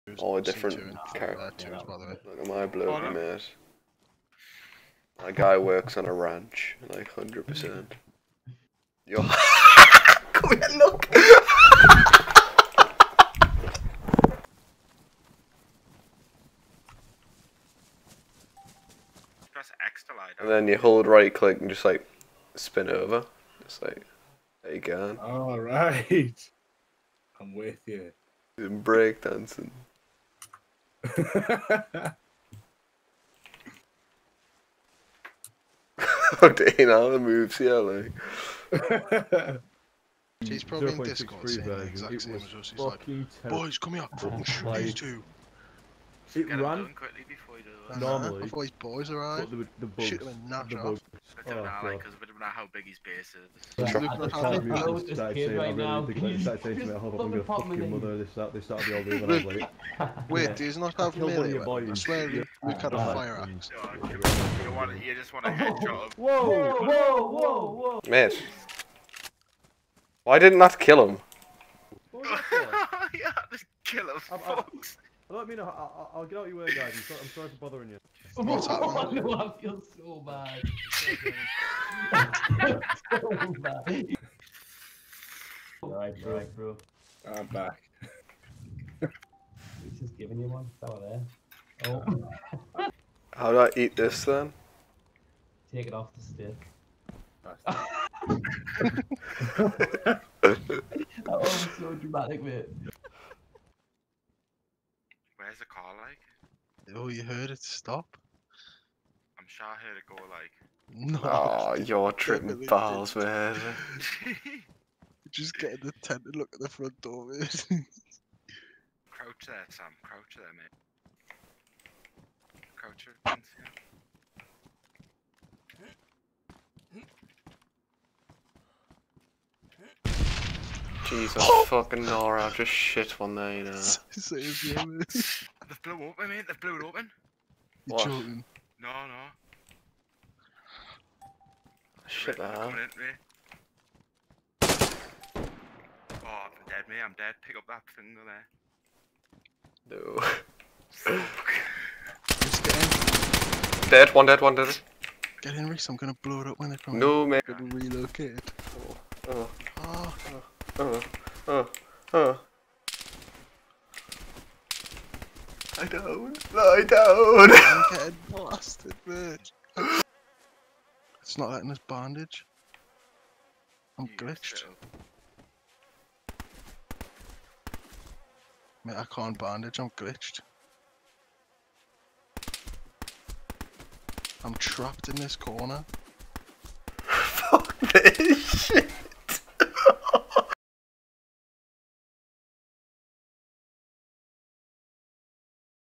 All different characters. Look at my bloke, mate. My guy works on a ranch, like 100%. Yo, come here, look. Press X to lie down. And then you hold right click and just like spin over. Just like, there you go. Alright. I'm with you. Break dancing. Oh, you know the moves, yeah, like. He's probably in Discord saying the exact same as us. He's like, boys, come here, fucking shoot these two. It Get ran done quickly before you do that. normally. Before his boys arrive, But the bugs, shoot him and knock the off. bugs. I don't know, like, because we don't know how big his base is. Yeah, Look I at how started bad- moving, started saying, I really think they started saying to me, I hope I'm gonna fucking mother this out. They started all doing, and I was like, Wait, do you not have Kill one of melee your weapons? I boys. swear Luke had a fire axe. You just want a headshot of... whoa. Mate. Why didn't that kill him? What was that for? Yeah, just kill him, folks. I don't mean, I'll get out your way, guys. I'm sorry for bothering you. What's happening? No, I feel so bad. So bad. Alright, bro. I'm back. He's just giving you one. That one there. Oh. How do I eat this then? Take it off the stick. That was so dramatic, mate. Where's the car, like? Oh, you heard it stop? I'm sure I heard it go, like... No. Oh, you're tripping Definitely balls, man. Just get in the tent and look at the front door, mate. Crouch there, Sam. Crouch there, mate. Crouch your fence, yeah. Jesus fucking Nora, I've just shit one there, you know. Save you, mate. They've blew open, mate. They've blew it open. You're What? joking. No. Shit They're that. coming in, mate. Oh, I'm dead, mate. I'm dead. Pick up that finger there. No. Just get in. Dead, one dead. Get in, Reese. I'm gonna blow it up when they come in. No, mate. I'm gonna relocate. Oh. Oh. I don't. Lie down. I'm getting blasted, mate. It's not letting us bandage. I'm glitched. Mate, I can't bandage, I'm glitched. I'm trapped in this corner. Fuck this.